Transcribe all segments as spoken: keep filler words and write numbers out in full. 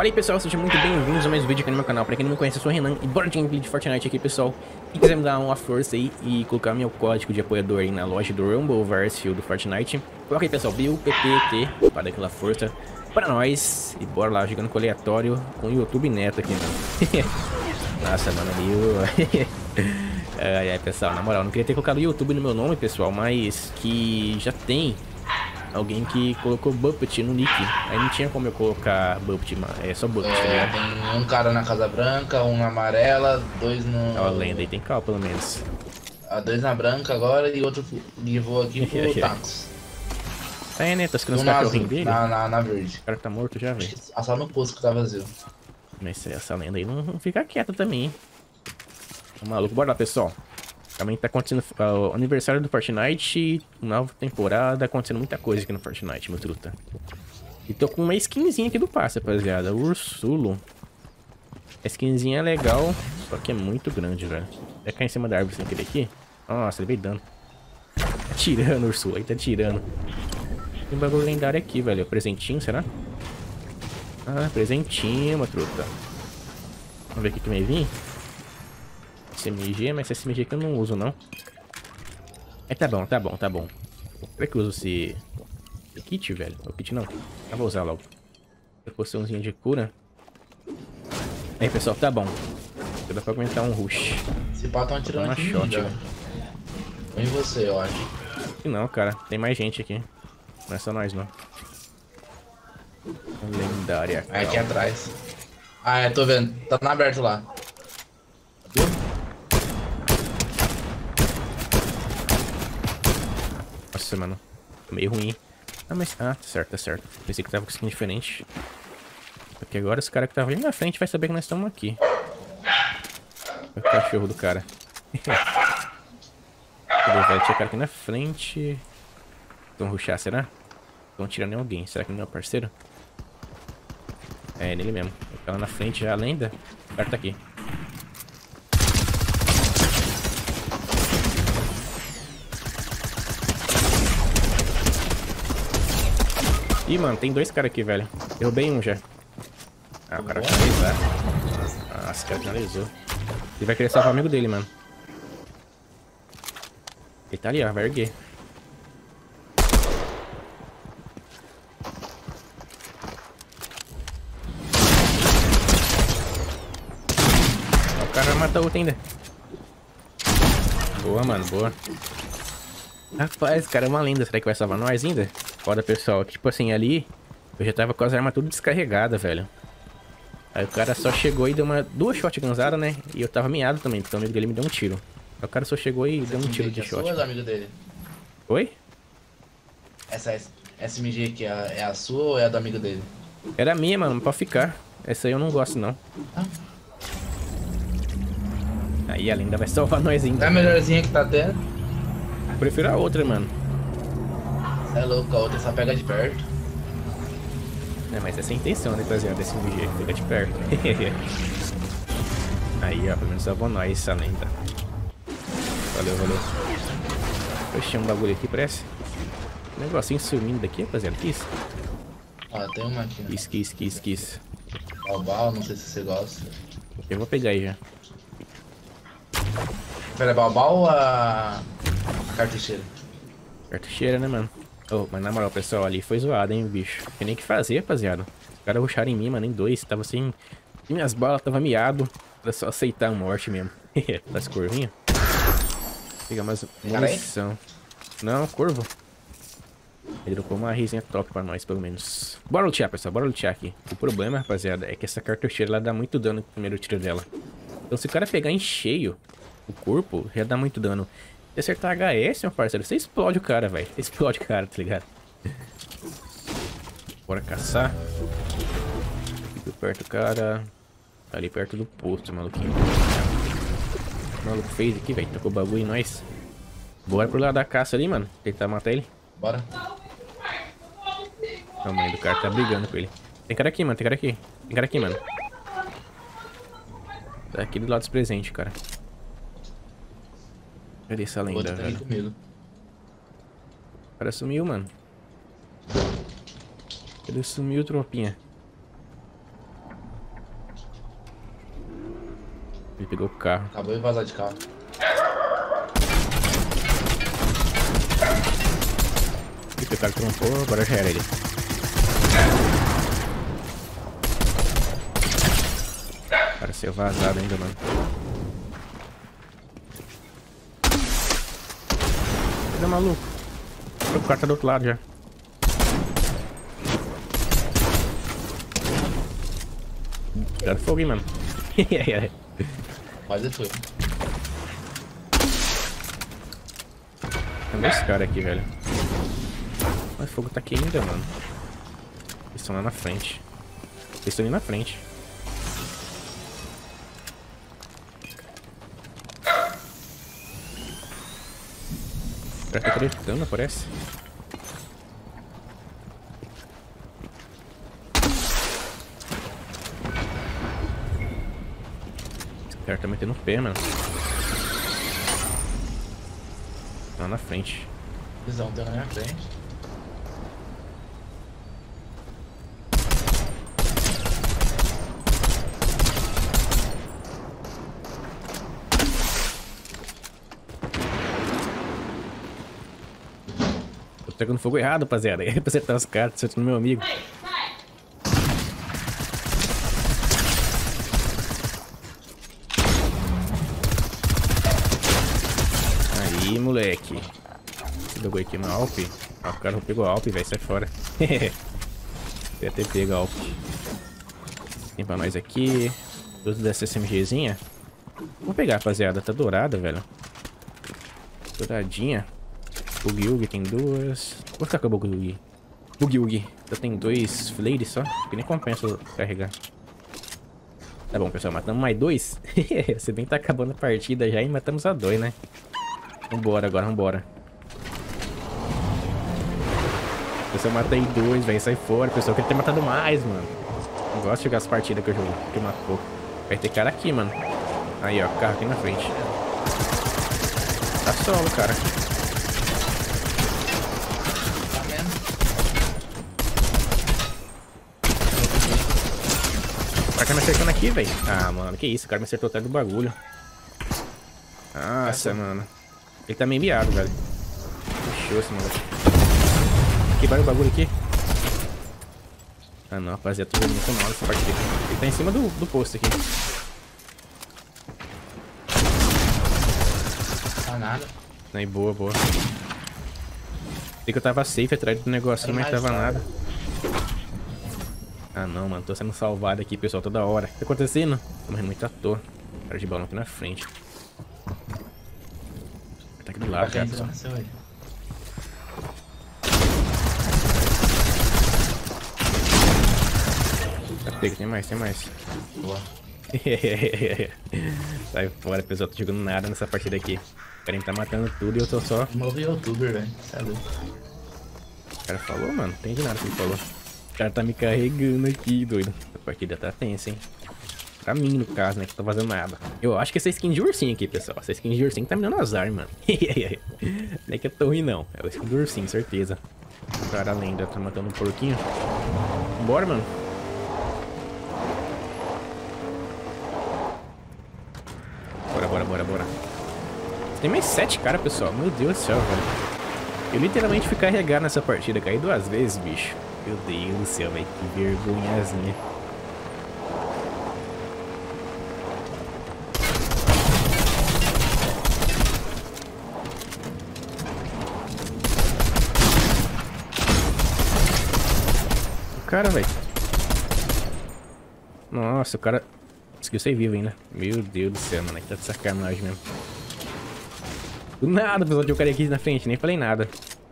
Fala aí, pessoal, sejam muito bem-vindos a mais um vídeo aqui no meu canal. Pra quem não me conhece, eu sou o Renan e bora de gameplay de Fortnite aqui, pessoal. Quem quiser me dar uma força aí e colocar meu código de apoiador aí na loja do Rumbleverse do Fortnite, coloca aí, pessoal, Bill P P T, para dar aquela força pra nós. E bora lá, jogando com aleatório com o YouTube Neto aqui, mano. Nossa, mano, ali ai, ai, pessoal, na moral, não queria ter colocado o YouTube no meu nome, pessoal, mas que já tem alguém que colocou Buppet no nick. Aí não tinha como eu colocar Buppet, é só Buppet, tá É, ligado? tem um cara na Casa Branca, um na amarela, dois no... É uma lenda aí, tem cal pelo menos. Ah, dois na branca agora e outro levou aqui pro Tacos. É, né? Tá ficando Um os na cachorrinhos azul, dele. na, na, na verde. O cara tá morto já, velho. Ah, só no posto que tá vazio. Mas essa lenda aí não, não fica quieta também, hein? Tá maluco, bora lá, pessoal. Também tá acontecendo uh, o aniversário do Fortnite, nova temporada, acontecendo muita coisa aqui no Fortnite, meu truta. E tô com uma skinzinha aqui do passe, rapaziada, Ursulo. A skinzinha é legal, só que é muito grande, velho. Vai cair em cima da árvore sem querer aqui. Nossa, ele veio dando. Tá tirando, Ursulo, aí tá tirando. Tem um bagulho lendário aqui, velho. Presentinho, será? Ah, presentinho, meu truta. Vamos ver o que que vai vir. S M G, mas esse S M G aqui eu não uso, não. É, tá bom, tá bom, tá bom. Será que eu uso esse... esse kit, velho? O kit não. Eu vou usar logo. Poçãozinha de cura. Aí, pessoal, tá bom. Dá pra aguentar um rush. Esse pá tão atirando Uma aqui em shot, mim, já. velho. Em você, eu acho. E não, cara. Tem mais gente aqui. Não é só nós, não. Lendária. É aqui atrás. Ah, é, tô vendo. Tá na aberto lá. Viu? Nossa, mano. Tá meio ruim. Ah, mas... Ah, tá certo, tá certo. Pensei que tava com skin diferente. Porque agora os caras que estavam ali na frente vai saber que nós estamos aqui. É o cachorro do cara. Cadê, velho? Tinha cara aqui na frente. Vão rushar, será? Estão tirando em alguém. Será que não é o parceiro? É, nele mesmo. Tá lá na frente já, a lenda. O cara tá aqui. Ih, mano, tem dois caras aqui, velho. Derrubei um já. Ah, o cara finalizar. Nossa, o cara finalizou. Ele vai querer salvar o amigo dele, mano. Ele tá ali, ó. Vai erguer. Ó, o cara vai matar outro ainda. Boa, mano. Boa. Rapaz, o cara é uma lenda. Será que vai salvar nós ainda? Foda, pessoal. Tipo assim, ali eu já tava com as armas tudo descarregadas, velho. Aí o cara só chegou e deu uma duas shotgunzadas, né? E eu tava miado também, porque o amigo dele me deu um tiro. Aí o cara só chegou e deu um tiro de é shot. sua ou é do amigo dele? Oi? Essa S M G aqui é a, é a sua ou é a do amigo dele? Era minha, mano, pra ficar. Essa aí eu não gosto, não. Ah. Aí a lenda vai salvar nós ainda. É a melhorzinha que tá tendo? Eu prefiro a outra, mano. Você é louco, a outra só pega de perto. É, mas essa é a intenção, né, rapaziada, desse M G. Fica de perto. Aí, ó, pelo menos salvou nós, essa lenda. Valeu, valeu. Oxe, um bagulho aqui, parece. Um negocinho sumindo daqui, rapaziada. Que isso? Ó, tem uma aqui, né? Quis, quis, quis, quis. Balbal, não sei se você gosta. Eu vou pegar aí já. Pera, Balbal ou a... a cartucheira? Cartucheira, né, mano? Oh, mas na moral, pessoal, ali foi zoado, hein, bicho. Tem nem o que fazer, rapaziada. Os caras rusharam em mim, mano, em dois. Tava sem... E minhas balas tava miado. Era só aceitar a morte mesmo. Das corvinhas. Pega mais munição. Não, corvo. Ele dropou uma risinha top pra nós, pelo menos. Bora lutear, pessoal. Bora lutear aqui. O problema, rapaziada, é que essa cartucheira, ela dá muito dano no primeiro tiro dela. Então, se o cara pegar em cheio o corpo, já dá muito dano. Se acertar H S, meu parceiro, você explode o cara, velho. Você explode o cara, tá ligado? Bora caçar. Fico perto do cara. Tá ali perto do posto, maluquinho. O maluco fez aqui, velho. Tocou bagulho em nós. Bora pro lado da caça ali, mano. Tentar matar ele. Bora. A mãe do cara tá brigando com ele. Tem cara aqui, mano. Tem cara aqui. Tem cara aqui, mano. Tá aqui do lado dos presentes, cara. Cadê essa lenda, Outro tá aqui velho? comigo. O cara sumiu, mano. Ele sumiu, tropinha. Ele pegou o carro. Acabou de vazar de carro. E o cara trompou, agora já era ele. Cara, ser vazado ainda, mano. Cadê o maluco? O cara tá do outro lado já. Cuidado fogo, hein, mano. Quase foi. Tem dois caras aqui, velho. Mas o fogo tá aqui ainda, mano. Eles estão lá na frente. Eles estão ali na frente. O cara tá gritando, parece. Esse cara tá metendo o pé, mano. Lá na frente. Visão deu na minha frente. Tô pegando fogo errado, rapaziada. Pra acertar os caras, acertando meu amigo. Aí, moleque. Esse bagulho aqui no Alp. Ah, o cara não pegou a Alp, velho. Sai fora. Ia ter pego a Alp. Tem pra nós aqui. Duas dessa SMGzinha. Vou pegar, rapaziada. Tá dourada, velho. Douradinha. Boogie Woogie tem duas. Vou ficar com a Boogie Woogie. Boogie Woogie. Eu tenho dois flares só. Que nem compensa eu carregar. Tá bom, pessoal. Matamos mais dois. Se bem que tá acabando a partida já e matamos a dois, né? Vambora agora, vambora. Pessoal, matei dois, velho. Sai fora, pessoal. Eu queria ter matado mais, mano. Não gosto de jogar as partidas que eu jogo. Que matou. Vai ter cara aqui, mano. Aí, ó. Carro aqui na frente. Tá solo, cara. O cara tá me acertando aqui, velho. Ah, mano. Que isso? O cara me acertou atrás do bagulho. Nossa, mano. Ele tá meio miado, velho. Puxou esse maluco. Quebraram o bagulho aqui. Ah não, rapaziada, tô vendo muito mal essa parte aqui. Ele tá em cima do, do posto aqui. Tá nada. Aí, boa, boa. Sei que eu tava safe atrás do negocinho, mas tava nada. Ah não, mano, tô sendo salvado aqui, pessoal, toda hora. O que tá acontecendo? Tô morrendo muito à toa. Cara de balão aqui na frente. Tá aqui do lado, já, pessoal. Tá pego, tem mais, tem mais. Boa. Sai fora, pessoal, tô jogando nada nessa partida aqui. O cara tá matando tudo e eu tô só. Novo youtuber, velho. Sabe? O cara falou, mano, não entendi nada que ele falou. O cara tá me carregando aqui, doido. A partida tá tensa, hein? Pra mim, no caso, né, que eu tô fazendo nada. Eu acho que essa skin de ursinho aqui, pessoal. Essa skin de ursinho tá me dando azar, mano. Não é que eu tô ruim, não. É o skin do ursinho, certeza. O cara lenda tá matando um porquinho. Bora, mano. Bora, bora, bora, bora. Tem mais sete caras, pessoal. Meu Deus do céu, velho. Eu literalmente fui carregar nessa partida. Caí duas vezes, bicho. Meu Deus do céu, velho. Que vergonhazinha. O cara, velho. Nossa, o cara... Conseguiu ser vivo ainda. Meu Deus do céu, mano. Aqui tá de sacanagem mesmo. Do nada, pessoal, tinha o cara aqui na frente. Nem falei nada.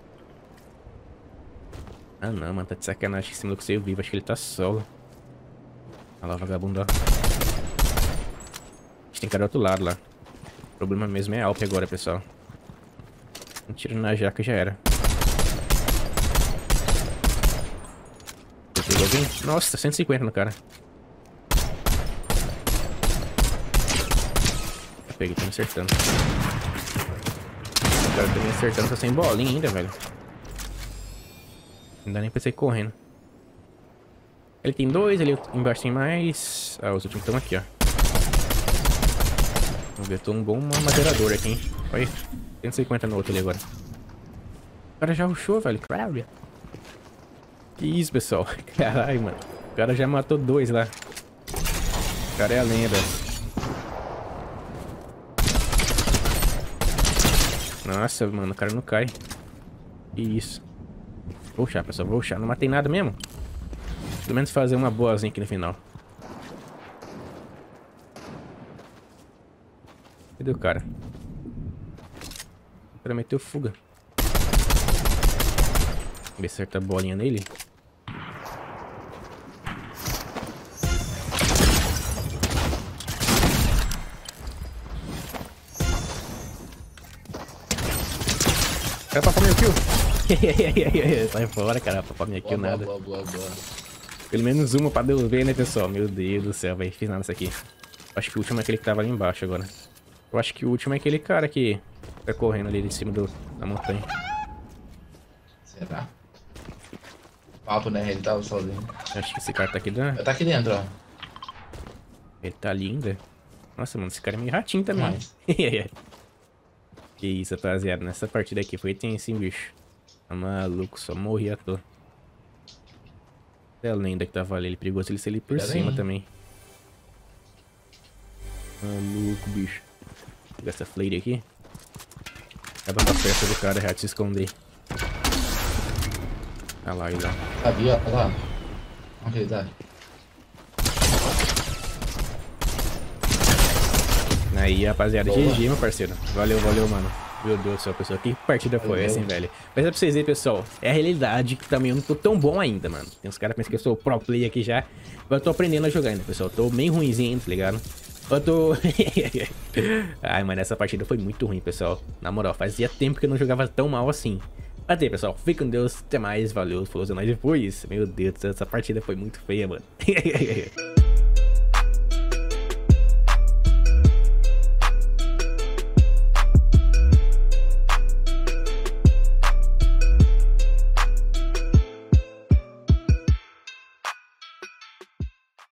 Ah, não, mano. Tá de sacanagem. Esse maluco saiu vivo. Acho que ele tá solo. Olha lá, vagabundo, ó. A gente tem cara do outro lado lá. O problema mesmo é a Alp agora, pessoal. Um tiro na jaca já era. Pegou alguém? Nossa, cento e cinquenta no cara. Peguei, tá me acertando. O cara tá me acertando, tá sem bolinha ainda, velho. Não dá nem pra sair correndo. Ele tem dois, ali embaixo tem mais. Ah, os últimos estão aqui, ó. Vamos ver, tô um bom maderador aqui, hein. Olha, cento e cinquenta no outro ali agora. O cara já rushou, velho. Caralho. Que isso, pessoal. Caralho, mano. O cara já matou dois lá. O cara é a lenda. Nossa, mano, o cara não cai. Que isso. Vou rushar, pessoal, vou rushar. Não matei nada mesmo. Pelo menos fazer uma boazinha aqui no final. Cadê o cara? O cara meteu fuga. Ver se acerta a bolinha nele. Cara, papou meu kill. Sai fora, cara. Papou minha kill, boa, nada. Boa, boa, boa. Pelo menos uma pra devolver, né, pessoal? Meu Deus do céu, velho. Fiz nada isso aqui. Acho que o último é aquele que tava ali embaixo agora. Eu acho que o último é aquele cara que tá correndo ali de cima do, da montanha. Será? Papo, né? Ele tava sozinho. Acho que esse cara tá aqui dentro. Tá aqui dentro, ó. Ele tá ali ainda. Nossa, mano, esse cara é meio ratinho também. Mas... Que isso, rapaziada. Nessa partida aqui foi tenso, hein, bicho. Tá maluco, só morri à toa. É a lenda que tava ali. Ele perigoso ele ser ali por Cuidado cima aí. também. Maluco, bicho. Vou pegar essa flare aqui. Acaba com a peça do cara já de se esconder. Olha lá, ele lá. Sabia, olha lá. Onde ele tá? Aí, rapaziada, Boa. G G, meu parceiro. Valeu, valeu, mano. Meu Deus do céu, pessoal. Que partida foi Valeu. essa, hein, velho? Mas é pra vocês verem, pessoal. É a realidade que também eu não tô tão bom ainda, mano. Tem uns caras que pensam que eu sou pro play aqui já. Mas eu tô aprendendo a jogar ainda, pessoal. Eu tô meio ruimzinho ainda, tá ligado? Eu tô... Ai, mano, essa partida foi muito ruim, pessoal. Na moral, fazia tempo que eu não jogava tão mal assim. Até, pessoal. Fique com Deus. Até mais. Valeu. Falou, é nóis depois. Meu Deus do céu, essa partida foi muito feia, mano.